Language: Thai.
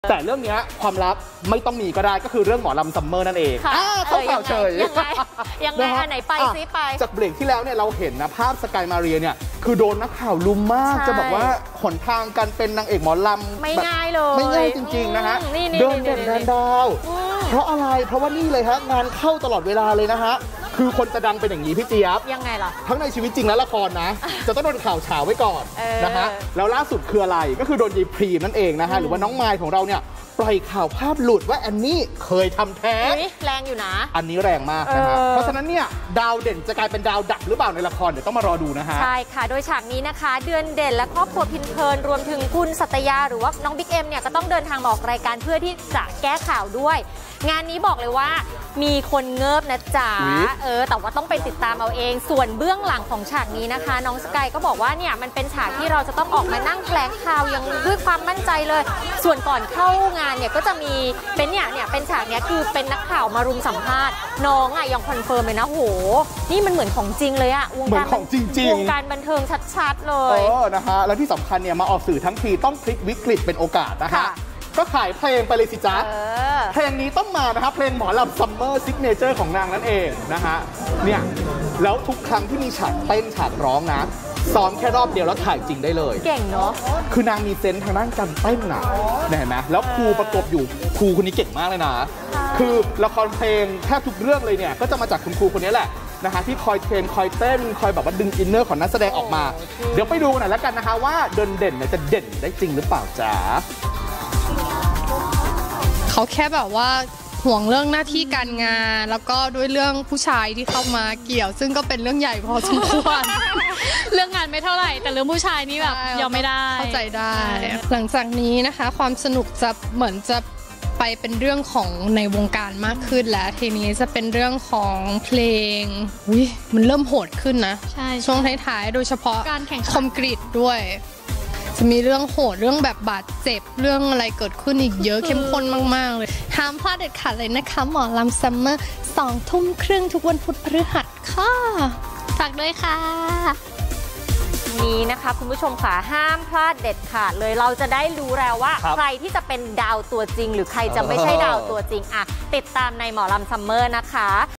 แต่เรื่องนี้ความลับไม่ต้องมีก็ได้ก็คือเรื่องหมอลำซัมเมอร์นั่นเองเข้าข่าวเฉยยังไงไหนไปซิไปจากเบรกที่แล้วเนี่ยเราเห็นนะภาพสกายมาเรียเนี่ยคือโดนนักข่าวลุมมากจะบอกว่าหนทางการเป็นนางเอกหมอลำไม่ง่ายเลยไม่ง่ายจริงๆนะฮะเดินเด่นแดนดาวเพราะอะไรเพราะว่านี่เลยฮะงานเข้าตลอดเวลาเลยนะฮะคือคนจะดังเป็นอย่างนี้พี่เจี๊ยบยังไงล่ะทั้งในชีวิตจริงและละครนะจะต้องโดนข่าวเฉาไว้ก่อนนะฮะแล้วล่าสุดคืออะไรก็คือโดนยีพรีมนั่นเองนะฮะหรือว่าน้องไมล์ของเราเนี่ยปล่อยข่าวภาพหลุดว่าแอนนี่เคยทำแท้งแรงอยู่นะอันนี้แรงมากนะฮะเพราะฉะนั้นเนี่ยดาวเด่นจะกลายเป็นดาวดับหรือเปล่าในละครเดี๋ยวต้องมารอดูนะฮะใช่ค่ะโดยฉากนี้นะคะเดือนเด่นและครอบครัวพินเพลินรวมถึงคุณสัตยาหรือว่าน้องบิ๊กเอ็มเนี่ยก็ต้องเดินทางมาออกรายการเพื่อที่จะแก้ข่าวด้วยงานนี้บอกเลยว่ามีคนเงิบนะจ๊ะแต่ว่าต้องไปติดตามเอาเองส่วนเบื้องหลังของฉากนี้นะคะน้องสกายก็บอกว่าเนี่ยมันเป็นฉากที่เราจะต้องออกมานั่งแถลงข่าวยังด้วยความมั่นใจเลยส่วนก่อนเข้างานเนี่ยก็จะมีเป็นเนี่ยเป็นฉากเนี้ยคือเป็นนักข่าวมารุมสัมภาษณ์น้องอ่ะยังคอนเฟิร์มเลยนะโหนี่มันเหมือนของจริงเลยอะวงการของจริงวงการบันเทิงชัดๆเลยนะฮะแล้วที่สำคัญเนี่ยมาออกสื่อทั้งทีต้องพลิกวิกฤตเป็นโอกาสนะฮะก็ขายเพลงไปเลยสิจ๊ะเพลงนี้ต้องมานะครับเพลงหมอลำซัมเมอร์ซิกเนเจอร์ของนางนั่นเองนะฮะเนี่ยแล้วทุกครั้งที่มีฉากเต้นฉากร้องนะซ้อมแค่รอบเดียวแล้วถ่ายจริงได้เลยเก่งเนาะคือนางมีเซนส์ทางด้านการเต้นนะเห็นไหมแล้วครูประกบอยู่ครูคนนี้เก่งมากเลยนะคือละครเพลงแทบทุกเรื่องเลยเนี่ยก็จะมาจากคุณครูคนนี้แหละนะฮะที่คอยเทรนคอยเต้นคอยแบบว่าดึงอินเนอร์ของนักแสดงออกมาเดี๋ยวไปดูหน่อยแล้วกันนะคะว่าเด่นเนี่ยจะเด่นได้จริงหรือเปล่าจ๊ะเขาแค่แบบว่าห่วงเรื่องหน้าที่การงานแล้วก็ด้วยเรื่องผู้ชายที่เข้ามาเกี่ยวซึ่งก็เป็นเรื่องใหญ่พอสมควรเรื่องงานไม่เท่าไหร่แต่เรื่องผู้ชายนี่แบบยอมไม่ได้เข้าใจได้หลังจากนี้นะคะความสนุกจะเหมือนจะไปเป็นเรื่องของในวงการมากขึ้นแล้วทีนี้จะเป็นเรื่องของเพลงมันเริ่มโหดขึ้นนะช่วงท้ายๆโดยเฉพาะการแข่งคอมกรีตด้วยจะมีเรื่องโหดเรื่องแบบบาดเจ็บเรื่องอะไรเกิดขึ้นอีกเยอะเข้มข้นมากๆเลยห้ามพลาดเด็ดขาดเลยนะคะหมอลำซัมเมอร์20:30ทุกวันพุธพฤหัสค่ะฝากด้วยค่ะนี้นะคะคุณผู้ชมค่ะห้ามพลาดเด็ดขาดเลยเราจะได้รู้แล้วว่าใครที่จะเป็นดาวตัวจริงหรือใครจะไม่ใช่ดาวตัวจริงอะติดตามในหมอลำซัมเมอร์นะคะ